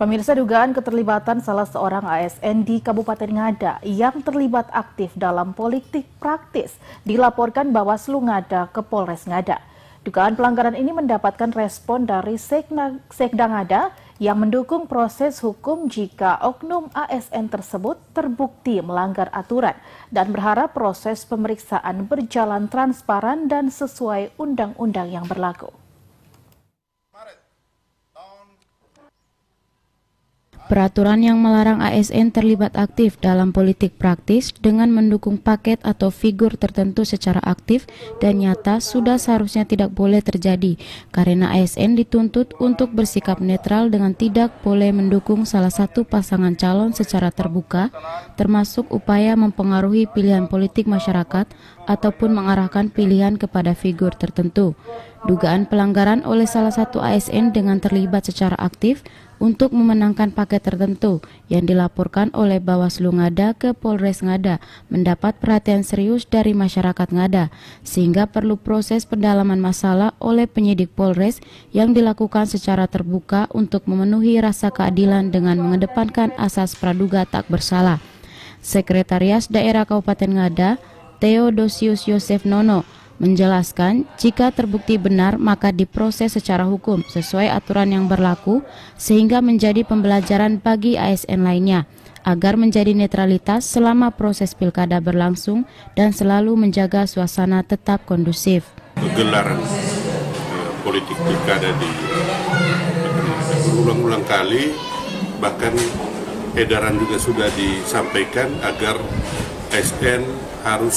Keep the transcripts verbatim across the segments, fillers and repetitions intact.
Pemirsa, dugaan keterlibatan salah seorang A S N di Kabupaten Ngada yang terlibat aktif dalam politik praktis dilaporkan Bawaslu Ngada ke Polres Ngada. Dugaan pelanggaran ini mendapatkan respon dari Sekna, Sekda Ngada yang mendukung proses hukum jika oknum A S N tersebut terbukti melanggar aturan dan berharap proses pemeriksaan berjalan transparan dan sesuai undang-undang yang berlaku. Peraturan yang melarang A S N terlibat aktif dalam politik praktis dengan mendukung paket atau figur tertentu secara aktif dan nyata sudah seharusnya tidak boleh terjadi karena A S N dituntut untuk bersikap netral dengan tidak boleh mendukung salah satu pasangan calon secara terbuka, termasuk upaya mempengaruhi pilihan politik masyarakat ataupun mengarahkan pilihan kepada figur tertentu. Dugaan pelanggaran oleh salah satu A S N dengan terlibat secara aktif untuk memenangkan paket tertentu yang dilaporkan oleh Bawaslu Ngada ke Polres Ngada mendapat perhatian serius dari masyarakat Ngada, sehingga perlu proses pendalaman masalah oleh penyidik Polres yang dilakukan secara terbuka untuk memenuhi rasa keadilan dengan mengedepankan asas praduga tak bersalah. Sekretaris Daerah Kabupaten Ngada, Theodosius Yosef Nono, menjelaskan jika terbukti benar maka diproses secara hukum sesuai aturan yang berlaku sehingga menjadi pembelajaran bagi A S N lainnya agar menjadi netralitas selama proses pilkada berlangsung dan selalu menjaga suasana tetap kondusif. Gelaran uh, politik pilkada di berulang-ulang kali, bahkan edaran juga sudah disampaikan agar A S N harus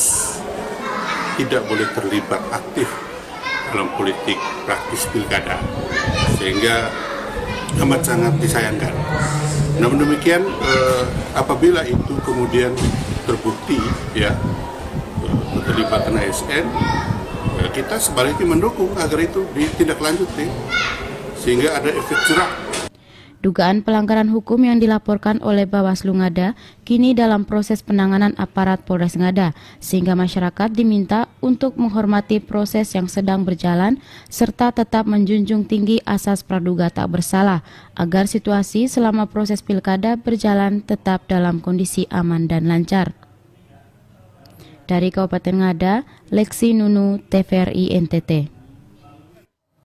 tidak boleh terlibat aktif dalam politik praktis pilkada, sehingga amat sangat disayangkan. Namun demikian, eh, apabila itu kemudian terbukti ya keterlibatan A S N, eh, kita sebaliknya mendukung agar itu ditindaklanjuti sehingga ada efek jerah. Dugaan pelanggaran hukum yang dilaporkan oleh Bawaslu Ngada kini dalam proses penanganan aparat Polres Ngada, sehingga masyarakat diminta untuk menghormati proses yang sedang berjalan serta tetap menjunjung tinggi asas praduga tak bersalah agar situasi selama proses pilkada berjalan tetap dalam kondisi aman dan lancar. Dari Kabupaten Ngada, Lexi Nunu, T V R I N T T.